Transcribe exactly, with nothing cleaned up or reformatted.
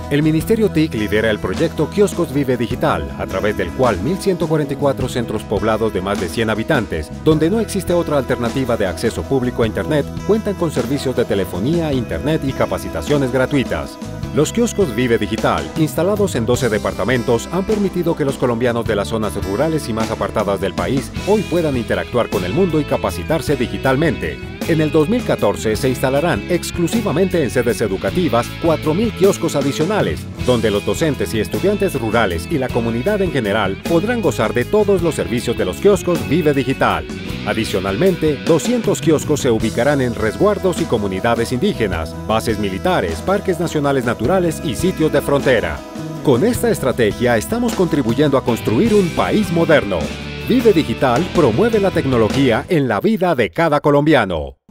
El Ministerio T I C lidera el proyecto Kioscos Vive Digital, a través del cual mil ciento cuarenta y cuatro centros poblados de más de cien habitantes, donde no existe otra alternativa de acceso público a Internet, cuentan con servicios de telefonía, Internet y capacitaciones gratuitas. Los kioscos Vive Digital, instalados en doce departamentos, han permitido que los colombianos de las zonas rurales y más apartadas del país hoy puedan interactuar con el mundo y capacitarse digitalmente. En el dos mil catorce se instalarán exclusivamente en sedes educativas cuatro mil kioscos adicionales, donde los docentes y estudiantes rurales y la comunidad en general podrán gozar de todos los servicios de los kioscos Vive Digital. Adicionalmente, doscientos kioscos se ubicarán en resguardos y comunidades indígenas, bases militares, parques nacionales naturales y sitios de frontera. Con esta estrategia estamos contribuyendo a construir un país moderno. Vive Digital promueve la tecnología en la vida de cada colombiano.